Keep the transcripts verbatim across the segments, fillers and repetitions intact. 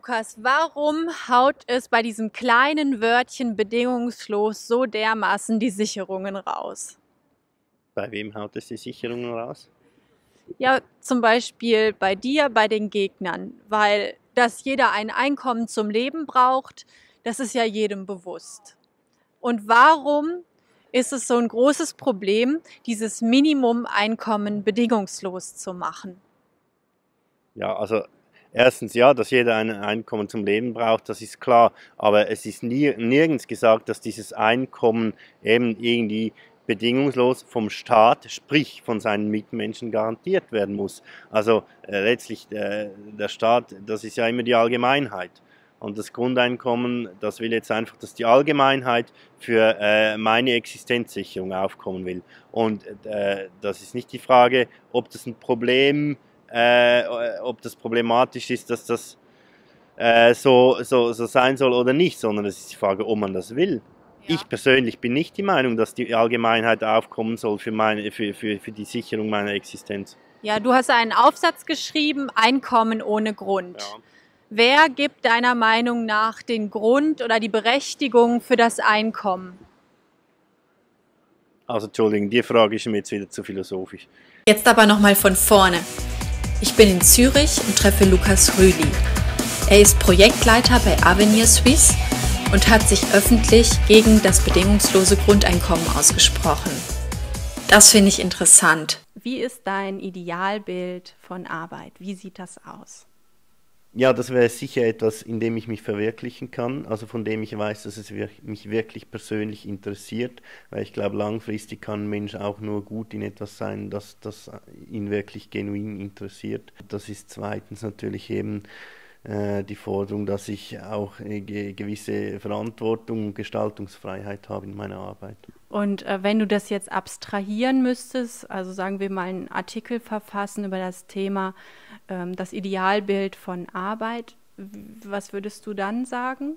Lukas, warum haut es bei diesem kleinen Wörtchen bedingungslos so dermaßen die Sicherungen raus? Bei wem haut es die Sicherungen raus? Ja, zum Beispiel bei dir, bei den Gegnern, weil dass jeder ein Einkommen zum Leben braucht, das ist ja jedem bewusst. Und warum ist es so ein großes Problem, dieses Minimum-Einkommen bedingungslos zu machen? Ja, also erstens ja, dass jeder ein Einkommen zum Leben braucht, das ist klar, aber es ist nie, nirgends gesagt, dass dieses Einkommen eben irgendwie bedingungslos vom Staat, sprich von seinen Mitmenschen garantiert werden muss. Also äh, letztlich äh, der Staat, das ist ja immer die Allgemeinheit. Und das Grundeinkommen, das will jetzt einfach, dass die Allgemeinheit für äh, meine Existenzsicherung aufkommen will. Und äh, das ist nicht die Frage, ob das ein Problem Äh, ob das problematisch ist, dass das äh, so, so, so sein soll oder nicht, sondern es ist die Frage, ob man das will. Ja. Ich persönlich bin nicht die Meinung, dass die Allgemeinheit aufkommen soll für, meine, für, für, für die Sicherung meiner Existenz. Ja, du hast einen Aufsatz geschrieben, Einkommen ohne Grund. Ja. Wer gibt deiner Meinung nach den Grund oder die Berechtigung für das Einkommen? Also Entschuldigung, die Frage ist mir jetzt wieder zu philosophisch. Jetzt aber nochmal von vorne. Ich bin in Zürich und treffe Lukas Rühli. Er ist Projektleiter bei Avenir Suisse und hat sich öffentlich gegen das bedingungslose Grundeinkommen ausgesprochen. Das finde ich interessant. Wie ist dein Idealbild von Arbeit? Wie sieht das aus? Ja, das wäre sicher etwas, in dem ich mich verwirklichen kann, also von dem ich weiß, dass es mich wirklich persönlich interessiert, weil ich glaube, langfristig kann ein Mensch auch nur gut in etwas sein, das, das ihn wirklich genuin interessiert. Das ist zweitens natürlich eben äh, die Forderung, dass ich auch eine gewisse Verantwortung und Gestaltungsfreiheit habe in meiner Arbeit. Und äh, wenn du das jetzt abstrahieren müsstest, also sagen wir mal einen Artikel verfassen über das Thema, ähm, das Idealbild von Arbeit, was würdest du dann sagen?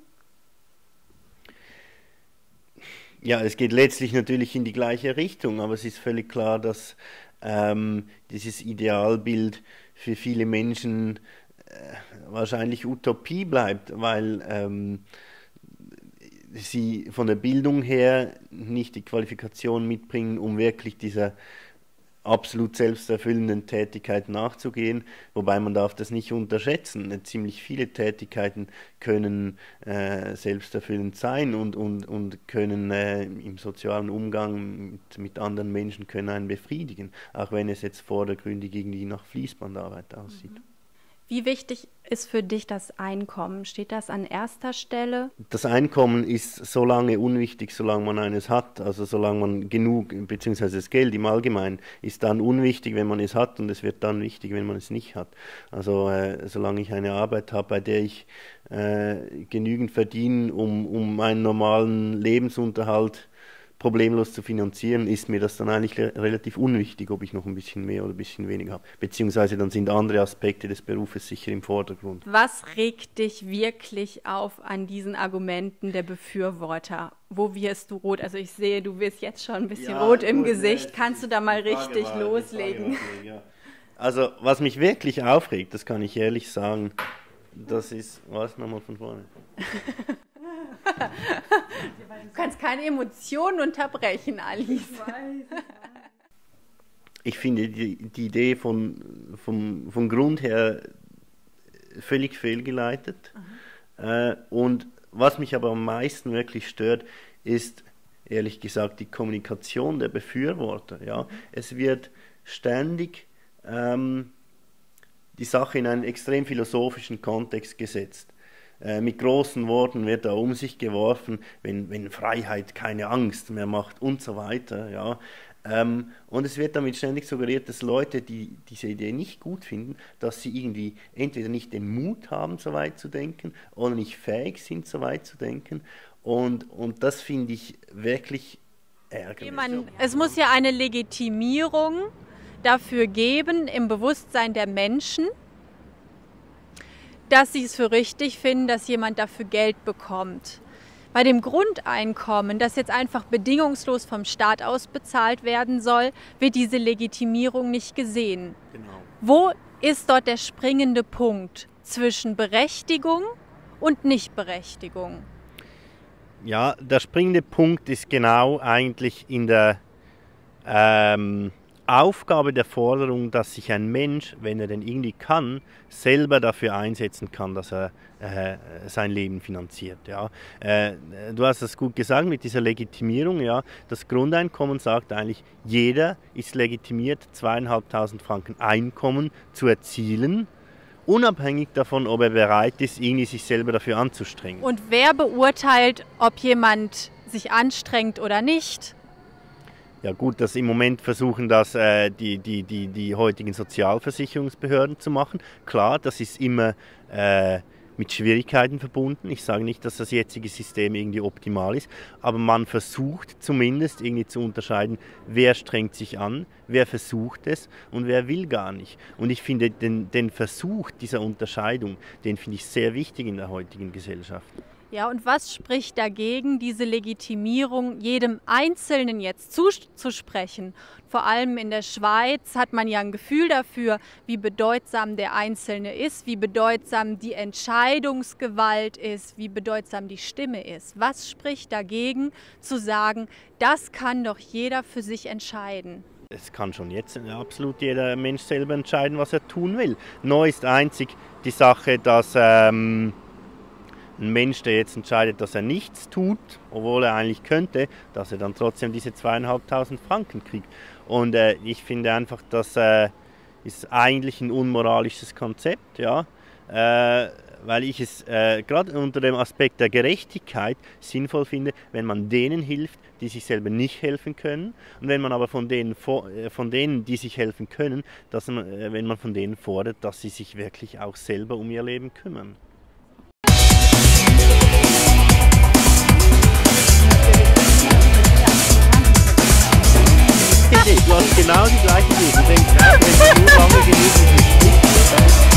Ja, es geht letztlich natürlich in die gleiche Richtung, aber es ist völlig klar, dass ähm, dieses Idealbild für viele Menschen äh, wahrscheinlich Utopie bleibt, weil ähm, sie von der Bildung her nicht die Qualifikation mitbringen, um wirklich dieser absolut selbsterfüllenden Tätigkeit nachzugehen, wobei man darf das nicht unterschätzen. Ziemlich viele Tätigkeiten können äh, selbsterfüllend sein und, und, und können äh, im sozialen Umgang mit, mit anderen Menschen können einen befriedigen, auch wenn es jetzt vordergründig irgendwie nach Fließbandarbeit aussieht. Mhm. Wie wichtig ist für dich das Einkommen? Steht das an erster Stelle? Das Einkommen ist so lange unwichtig, solange man eines hat. Also solange man genug, beziehungsweise das Geld im Allgemeinen, ist dann unwichtig, wenn man es hat, und es wird dann wichtig, wenn man es nicht hat. Also äh, solange ich eine Arbeit habe, bei der ich äh, genügend verdiene, um, um meinen normalen Lebensunterhalt problemlos zu finanzieren, ist mir das dann eigentlich relativ unwichtig, ob ich noch ein bisschen mehr oder ein bisschen weniger habe. Beziehungsweise dann sind andere Aspekte des Berufes sicher im Vordergrund. Was regt dich wirklich auf an diesen Argumenten der Befürworter? Wo wirst du rot? Also ich sehe, du wirst jetzt schon ein bisschen ja, rot im gut, Gesicht. Ja, Kannst du da mal richtig war, loslegen? War, ja. Also was mich wirklich aufregt, das kann ich ehrlich sagen, das ist, was nochmal von vorne? Du kannst keine Emotionen unterbrechen, Alice. Ich weiß. Ich finde die, die Idee von, vom, vom Grund her völlig fehlgeleitet. Äh, und was mich aber am meisten wirklich stört, ist ehrlich gesagt die Kommunikation der Befürworter. Ja? Mhm. Es wird ständig ähm, die Sache in einen extrem philosophischen Kontext gesetzt. Äh, mit großen Worten wird da um sich geworfen, wenn, wenn Freiheit keine Angst mehr macht und so weiter. Ja. Ähm, und es wird damit ständig suggeriert, dass Leute, die diese Idee nicht gut finden, dass sie irgendwie entweder nicht den Mut haben, so weit zu denken, oder nicht fähig sind, so weit zu denken. Und, und das finde ich wirklich ärgerlich. Man, es muss ja eine Legitimierung dafür geben im Bewusstsein der Menschen, dass sie es für richtig finden, dass jemand dafür Geld bekommt. Bei dem Grundeinkommen, das jetzt einfach bedingungslos vom Staat aus bezahlt werden soll, wird diese Legitimierung nicht gesehen. Genau. Wo ist dort der springende Punkt zwischen Berechtigung und Nichtberechtigung? Ja, der springende Punkt ist genau eigentlich in der ähm, Aufgabe der Forderung, dass sich ein Mensch, wenn er denn irgendwie kann, selber dafür einsetzen kann, dass er äh, sein Leben finanziert. Ja. Äh, du hast es gut gesagt mit dieser Legitimierung. Ja. Das Grundeinkommen sagt eigentlich, jeder ist legitimiert, zweieinhalbtausend Franken Einkommen zu erzielen, unabhängig davon, ob er bereit ist, irgendwie sich selber dafür anzustrengen. Und wer beurteilt, ob jemand sich anstrengt oder nicht? Ja gut, dass im Moment versuchen das äh, die, die, die, die heutigen Sozialversicherungsbehörden zu machen. Klar, das ist immer äh, mit Schwierigkeiten verbunden. Ich sage nicht, dass das jetzige System irgendwie optimal ist, aber man versucht zumindest irgendwie zu unterscheiden, wer strengt sich an, wer versucht es und wer will gar nicht. Und ich finde den, den Versuch dieser Unterscheidung, den finde ich sehr wichtig in der heutigen Gesellschaft. Ja, und was spricht dagegen, diese Legitimierung jedem Einzelnen jetzt zuzusprechen? Vor allem in der Schweiz hat man ja ein Gefühl dafür, wie bedeutsam der Einzelne ist, wie bedeutsam die Entscheidungsgewalt ist, wie bedeutsam die Stimme ist. Was spricht dagegen, zu sagen, das kann doch jeder für sich entscheiden? Es kann schon jetzt absolut jeder Mensch selber entscheiden, was er tun will. Neu ist einzig die Sache, dass ähm, ein Mensch, der jetzt entscheidet, dass er nichts tut, obwohl er eigentlich könnte, dass er dann trotzdem diese zweieinhalbtausend Franken kriegt. Und äh, ich finde einfach, das äh, ist eigentlich ein unmoralisches Konzept, ja, äh, weil ich es äh, gerade unter dem Aspekt der Gerechtigkeit sinnvoll finde, wenn man denen hilft, die sich selber nicht helfen können, und wenn man aber von denen, von denen die sich helfen können, dass man, äh, wenn man von denen fordert, dass sie sich wirklich auch selber um ihr Leben kümmern. Du hast genau die gleiche Idee. Du denkst, wenn du nur lange genug